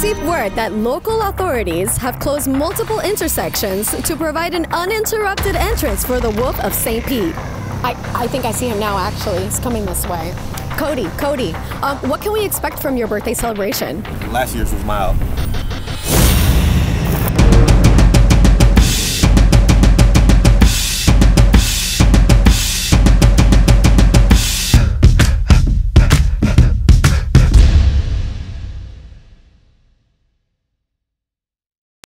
received word that local authorities have closed multiple intersections to provide an uninterrupted entrance for the Wolf of St. Pete. I think I see him now, actually. He's coming this way. Codie, what can we expect from your birthday celebration? Last year's was mild.